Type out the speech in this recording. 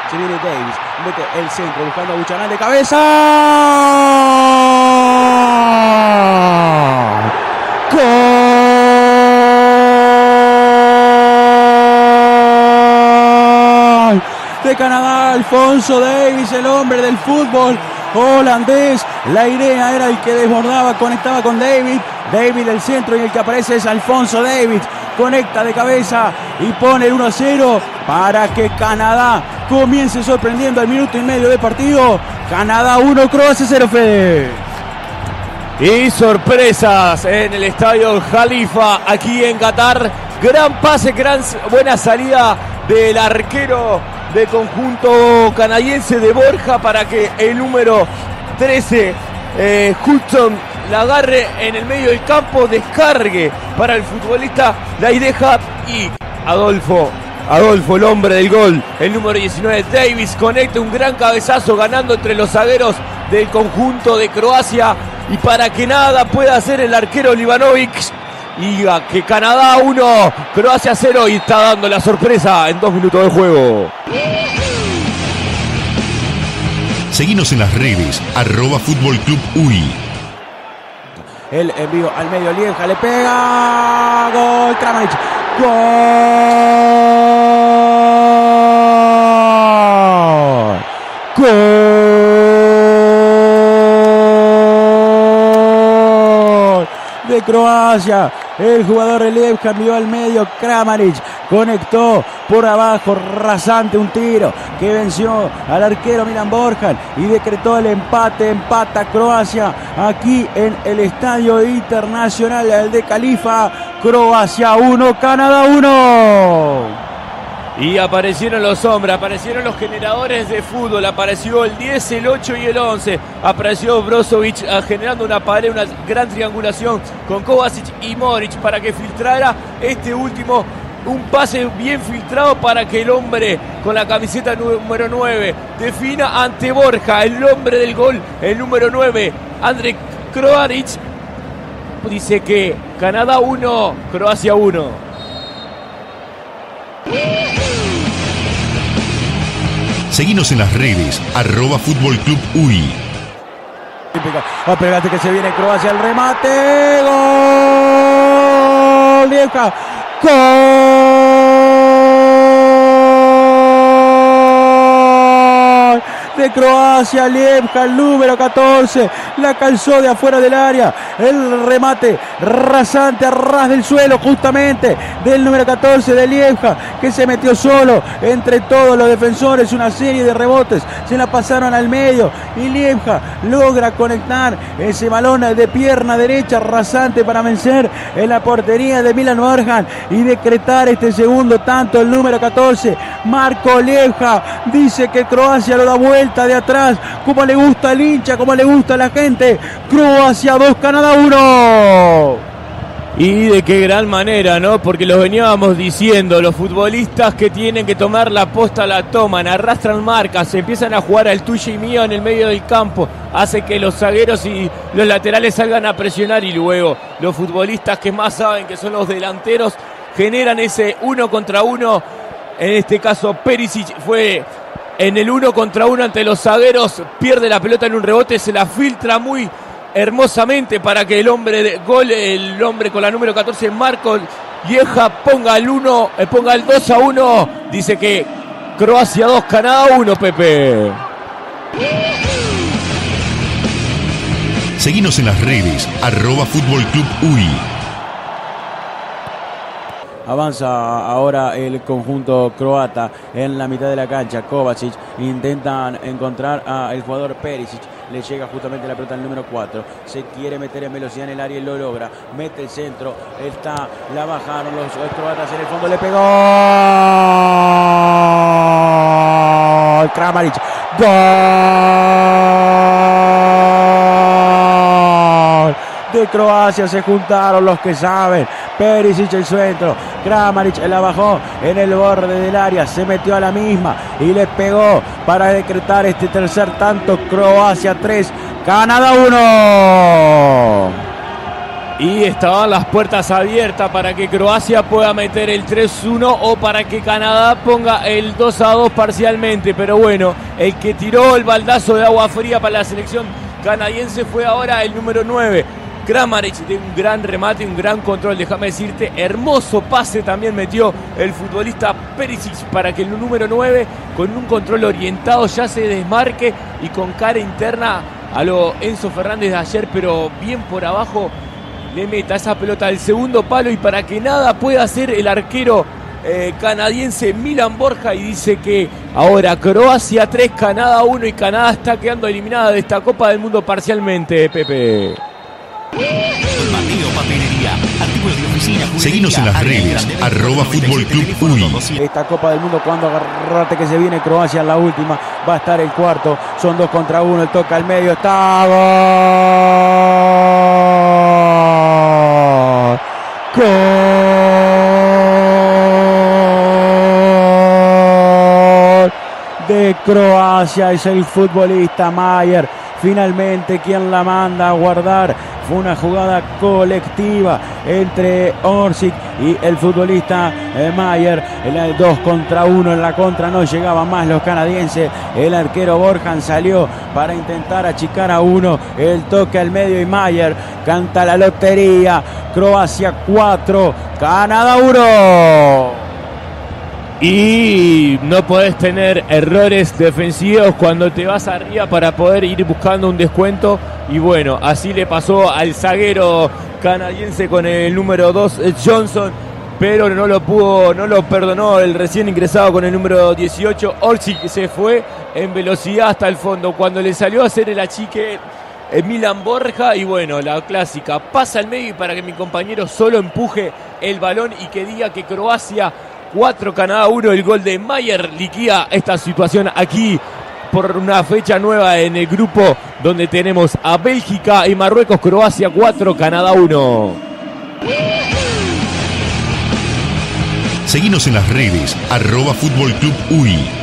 Se viene Davis, mete el centro buscando a Buchanan de cabeza. ¡Gol! De Canadá, Alfonso Davies, el hombre del fútbol holandés. La idea era el que desbordaba, conectaba con David del centro, y el que aparece es Alfonso Davies. Conecta de cabeza y pone el 1-0 para que Canadá comience sorprendiendo al minuto y medio de partido. Canadá 1, Croacia 0, Fede. Y sorpresas en el estadio Jalifa, aquí en Qatar. Gran pase, buena salida del arquero del conjunto canadiense de Borja para que el número 13, Hudson, la agarre en el medio del campo, descargue para el futbolista Laideja, y Adolfo, el hombre del gol, el número 19, Davies, conecta un gran cabezazo ganando entre los zagueros del conjunto de Croacia, y para que nada pueda hacer el arquero Livanovic, y que Canadá 1, Croacia 0, y está dando la sorpresa en 2 minutos de juego. Seguinos en las redes, @Fútbol Club UI. El envío al medio, Lieja le pega. Gol, Kramaric. Gol de Croacia. El jugador de Lieja envió al medio, Kramaric conectó por abajo, rasante, un tiro que venció al arquero Milan Borjan y decretó el empate. Empata Croacia aquí en el Estadio Internacional de Khalifa. Croacia 1, Canadá 1. Y aparecieron los hombres, aparecieron los generadores de fútbol, apareció el 10, el 8 y el 11, apareció Brozovic generando una pared, una gran triangulación con Kovacic y Modric para que filtrara este último, un pase bien filtrado para que el hombre con la camiseta número 9 defina ante Borja, el hombre del gol, el número 9, Andrej Kramaric. Dice que Canadá 1, Croacia 1. Seguinos en las redes, @Fútbol Club UI. Pegate que se viene Croacia, el remate. Gol. Lieja. Gol de Croacia. Lieja, el número 14. La calzó de afuera del área. El remate rasante a ras del suelo, justamente del número 14 de Lieja, que se metió solo entre todos los defensores. Una serie de rebotes se la pasaron al medio y Lieja logra conectar ese balón de pierna derecha rasante para vencer en la portería de Milan Borjan y decretar este segundo tanto. El número 14, Marko Lieja, dice que Croacia lo da vuelta de atrás, como le gusta al hincha, como le gusta a la gente. Croacia 2, Canadá 1. Y de qué gran manera, ¿no? Porque los veníamos diciendo, los futbolistas que tienen que tomar la posta la toman, arrastran marcas, empiezan a jugar al tuyo y mío en el medio del campo, hace que los zagueros y los laterales salgan a presionar, y luego los futbolistas que más saben, que son los delanteros, generan ese 1 contra 1. En este caso Perisic fue en el 1 contra 1 ante los zagueros, pierde la pelota en un rebote, se la filtra muy hermosamente para que el hombre de gol, el hombre con la número 14, Marko Lieja, ponga el 2-1. Dice que Croacia 2, Canadá 1, Pepe. Seguinos en las redes, @Fútbol Club UI. Avanza ahora el conjunto croata en la mitad de la cancha. Kovacic intentan encontrar al jugador Perisic. Le llega justamente la pelota al número 4. Se quiere meter en velocidad en el área y lo logra. Mete el centro. La bajaron los croatas en el fondo. Le pegó. Kramaric. Gol de Croacia. Se juntaron los que saben. Perisic el centro, Kramaric la bajó en el borde del área, se metió a la misma y le pegó para decretar este tercer tanto. Croacia 3, Canadá 1. Y estaban las puertas abiertas para que Croacia pueda meter el 3-1 o para que Canadá ponga el 2-2 parcialmente. Pero bueno, el que tiró el baldazo de agua fría para la selección canadiense fue ahora el número 9. Kramaric, de un gran remate, un gran control, déjame decirte, hermoso pase también metió el futbolista Perisic para que el número 9, con un control orientado, ya se desmarque y con cara interna a lo Enzo Fernández de ayer, pero bien por abajo, le meta esa pelota al segundo palo y para que nada pueda hacer el arquero canadiense Milan Borja, y dice que ahora Croacia 3, Canadá 1 y Canadá está quedando eliminada de esta Copa del Mundo parcialmente, Pepe. Mateo Papelería, artículos de oficina. Seguinos en las redes, @Fútbol Club UI. Esta Copa del Mundo, cuando agarrate que se viene Croacia en la última, va a estar el cuarto, son 2 contra 1, el toca al medio, está gol. Gol de Croacia, es el futbolista Mayer, finalmente quien la manda a guardar. Fue una jugada colectiva entre Orsic y el futbolista Mayer. El 2 contra 1 en la contra, no llegaban más los canadienses. El arquero Borjan salió para intentar achicar a uno. El toque al medio y Mayer canta la lotería. Croacia 4, Canadá 1. Y no podés tener errores defensivos cuando te vas arriba para poder ir buscando un descuento. Y bueno, así le pasó al zaguero canadiense con el número 2 Johnson, pero no lo perdonó el recién ingresado con el número 18 Orsic, que se fue en velocidad hasta el fondo cuando le salió a hacer el achique Milan Borja. Y bueno, la clásica, pasa al medio y para que mi compañero solo empuje el balón y que diga que Croacia 4, Canadá 1, el gol de Mayer liquida esta situación aquí por una fecha nueva en el grupo donde tenemos a Bélgica y Marruecos. Croacia 4, Canadá 1. Seguinos en las redes, @Fútbol Club UI.